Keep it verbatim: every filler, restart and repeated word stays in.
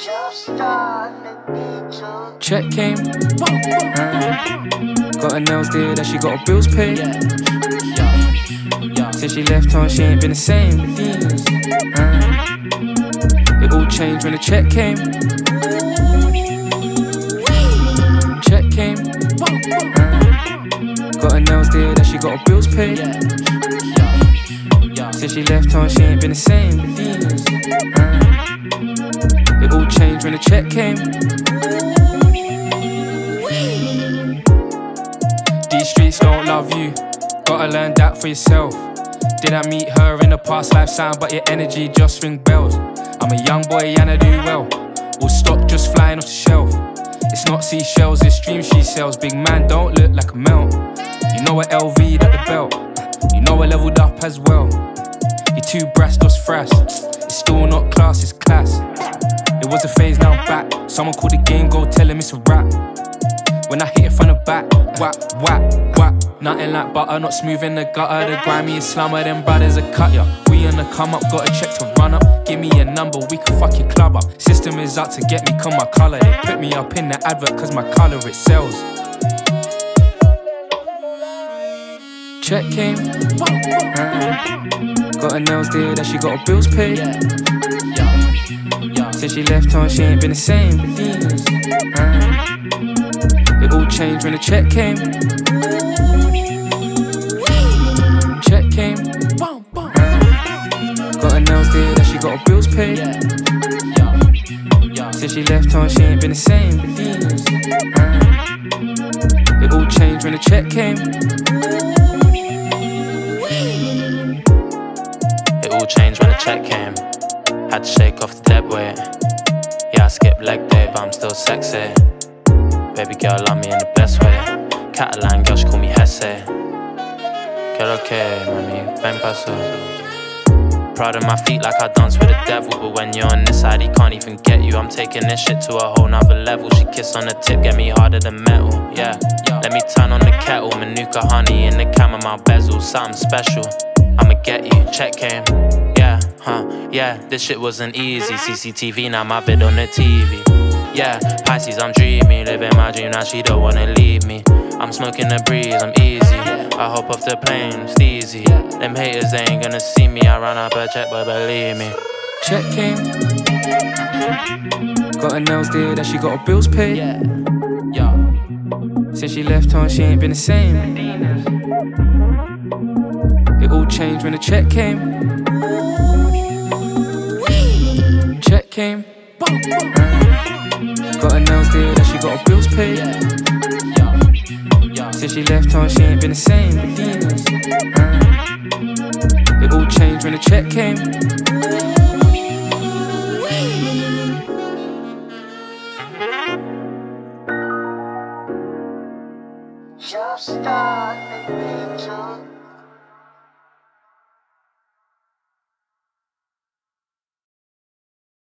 Check came, uh, got her nails did and she got her bills paid. Since she left home, she ain't been the same. Uh, it all changed when the check came. Check came, uh, got her nails did and she got her bills paid. Since she left home, she ain't been the same. Uh, it all changed when the check came. These streets don't love you, gotta learn that for yourself. Did I meet her in a past lifetime, but your energy just ring bells. I'm a young boy and I do well, all stock just flying off the shelf. It's not seashells, it's dreams she sells. Big man don't look like a melt. You know I L V'd at the belt, you know I leveled up as well. You two brass, dos frass, it's still not class, it's class. It was a phase, now back. Someone called the game, go tell him it's a rap. When I hit it from the back, whap, whap, whap. Nothing like butter, not smooth in the gutter. The grimiest slummer, them brothers are cut ya. We on the come up, got a check to run up. Give me a number, we can fuck your club up. System is out to get me, come my colour. They put me up in the advert, cause my colour it sells. Check came, uh, got her nails did and she got her bills paid. Since she left home, she ain't been the same. Uh, it all changed when the check came. Check came, uh, got her nails did and she got her bills paid. Since she left home, she ain't been the same. Uh, it all changed when the check came. It all changed when the check came. Had to shake off the dead weight. Yeah, I skipped leg day, but I'm still sexy. Baby girl love me in the best way. Catalan girl, she call me Hesse. Girl, okay, mami, ven paso. Proud of my feet like I dance with the devil. But when you're on this side, he can't even get you. I'm taking this shit to a whole nother level. She kiss on the tip, get me harder than metal. Yeah, let me turn on the kettle. Manuka honey in the chamomile bezel. Something special, I'ma get you. Check came, yeah, huh, yeah. This shit wasn't easy. C C T V, now my vid on the T V. Yeah, Pisces, I'm dreamy. Living my dream, now she don't wanna leave me. I'm smoking the breeze, I'm easy. I hop off the plane, steezy. Them haters, they ain't gonna see me. I run up a check, but believe me. Check came, got her nails did and she got her bills paid. Since she left home, she ain't been the same. It all changed when the check came. Check came, uh, got her nails did and she got her bills paid. Since she left home, she ain't been the same. Uh, it all changed when the check came. Just start the beat.